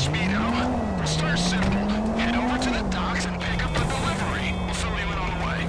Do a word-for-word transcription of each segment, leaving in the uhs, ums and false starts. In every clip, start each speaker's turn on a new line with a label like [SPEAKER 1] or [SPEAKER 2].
[SPEAKER 1] Speedo. We'll start simple. Head over to the docks and pick up the delivery. We'll fill you in on the way.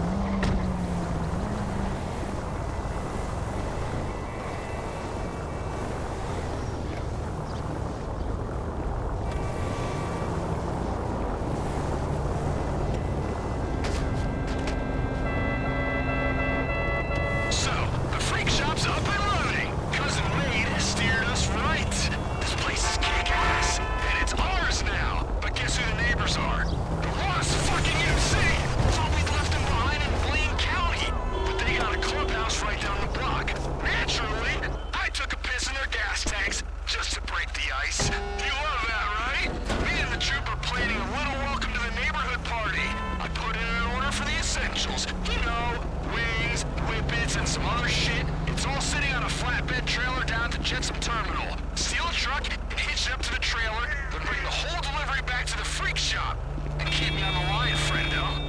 [SPEAKER 1] So, the freak shop's up and running. Cousin Wade has steered us right. This place is kick-ass, and it's ours now. But guess who the neighbors are? The Lost fucking M C! Thought we'd left them behind in Blaine County. But they got a clubhouse right down the block. Naturally, I took a piss in their gas tanks just to break the ice. You love that, right? Me and the troop are planning a little welcome to the neighborhood party. I put in an order for the essentials. You know, wings, whippets, and some other shit. It's all sitting on a flatbed trailer down at the Jetsam Terminal. Steal a truck and hitch it up to the trailer, then bring the whole delivery back to the freak shop. And keep me on the line, friendo.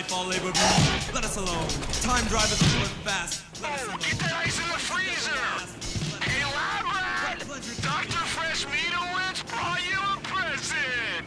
[SPEAKER 2] life all labor be. Let us alone. Time driveth forward fast. Let us
[SPEAKER 1] Oh,
[SPEAKER 2] alone.
[SPEAKER 1] get that ice in the freezer! Hey, Lab Rat! Doctor Fresh Meadowitz brought you a present!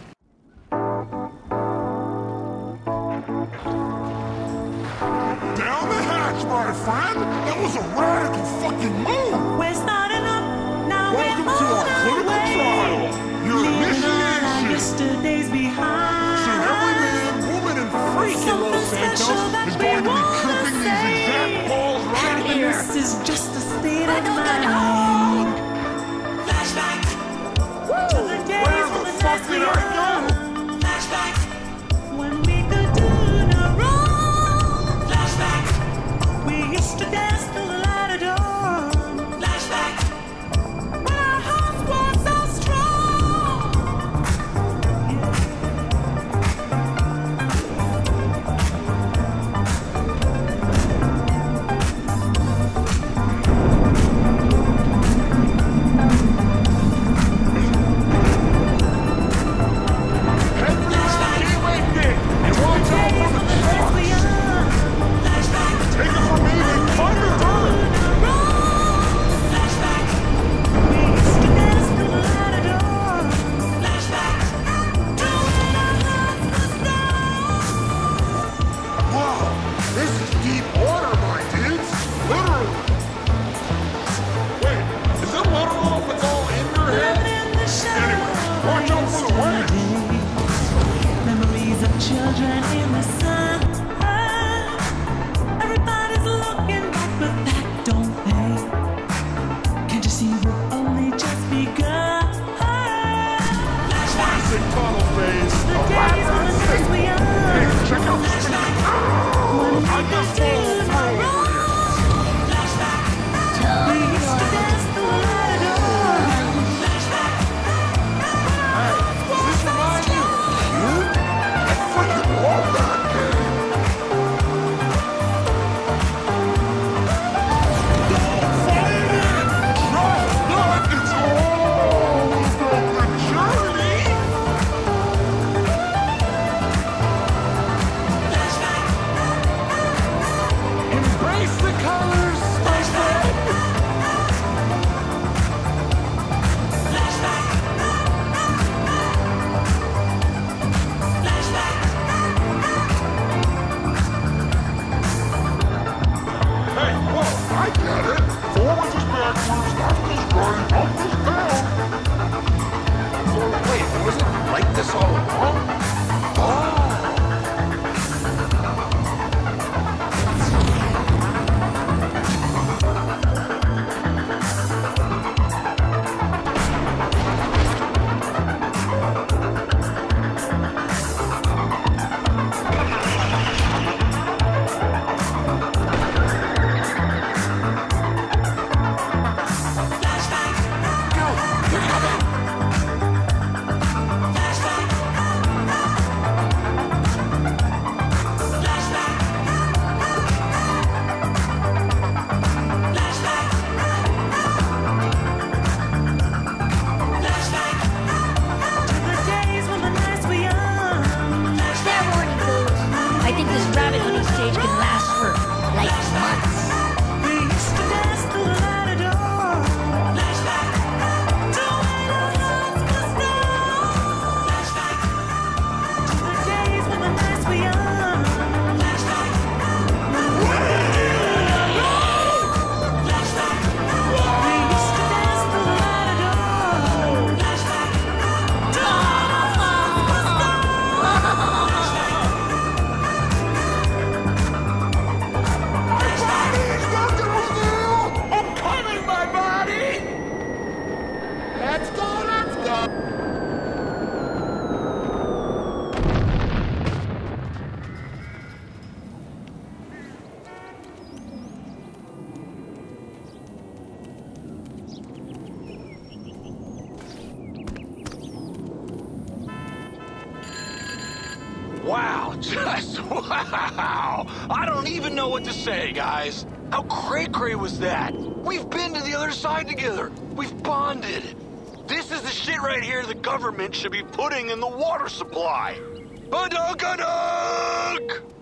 [SPEAKER 3] Down the hatch, my friend! That was a radical fucking move!
[SPEAKER 4] We're starting up, now
[SPEAKER 3] Welcome
[SPEAKER 4] we're
[SPEAKER 3] to
[SPEAKER 4] on
[SPEAKER 3] our
[SPEAKER 4] our
[SPEAKER 3] clinical
[SPEAKER 4] way.
[SPEAKER 3] trial! Your
[SPEAKER 4] Leaving all our
[SPEAKER 3] initiation!
[SPEAKER 4] yesterdays behind.
[SPEAKER 3] So every man, woman, and freak in
[SPEAKER 4] Something
[SPEAKER 3] Los Santos
[SPEAKER 4] special that
[SPEAKER 3] is
[SPEAKER 4] we
[SPEAKER 3] going to be
[SPEAKER 4] wanna
[SPEAKER 3] tripping these
[SPEAKER 4] say.
[SPEAKER 3] exact balls right here!
[SPEAKER 4] This is just a state of mind. Flashback to the days
[SPEAKER 3] Where
[SPEAKER 4] when
[SPEAKER 3] the
[SPEAKER 4] the
[SPEAKER 3] fuck
[SPEAKER 4] nights
[SPEAKER 3] did
[SPEAKER 4] we
[SPEAKER 3] I go?
[SPEAKER 4] were. Flashback when we could do no wrong. Flashback we used to dance till the light of dawn. Flashback when our hearts were so strong.
[SPEAKER 3] Head for the gateway pit! And watch out for the sharks!
[SPEAKER 4] We are.
[SPEAKER 3] Take it from me, they thunder! Wow, this is deep water, my dudes! Literally! Wait, is it literal if it's all in your head? Anyway, watch out for the waves!
[SPEAKER 4] Memories of children in the sun. Everybody's looking back, but that don't they? Can't you see we've only just begun?
[SPEAKER 3] Classic tunnel phase!
[SPEAKER 4] The
[SPEAKER 3] A
[SPEAKER 4] days when the
[SPEAKER 3] rat
[SPEAKER 4] nights we are.
[SPEAKER 3] Hey, check out this thing! I just
[SPEAKER 4] Do
[SPEAKER 3] fall
[SPEAKER 4] no
[SPEAKER 3] through!
[SPEAKER 4] wrong. We used to dance till the light of dawn.
[SPEAKER 3] Hey, does this remind you of you? I freaking love that game! Don't fight it! Trust not, it's all about the journey! Embrace the colors, my friend! Hey, whoa, I get it. Forwards is backwards, left is right, up is down. Wait, was it like this all along? Oh.
[SPEAKER 4] The days when the nights we are.
[SPEAKER 5] Fair warning, fools. I think this rabbit hunting stage can last for, like, months.
[SPEAKER 4] We used to dance till the light of dawn. To when our hearts were strong. To the days when the nights we are. We used to dance till the light of dawn. To when our hearts were
[SPEAKER 3] Body's nothing with you! I'm coming, my body! Let's go, let's go!
[SPEAKER 1] Wow, just wow! I don't even know what to say, guys. How cray-cray was that? We've been to the other side together. We've bonded. This is the shit right here the government should be putting in the water supply. Badunk-a-dunk!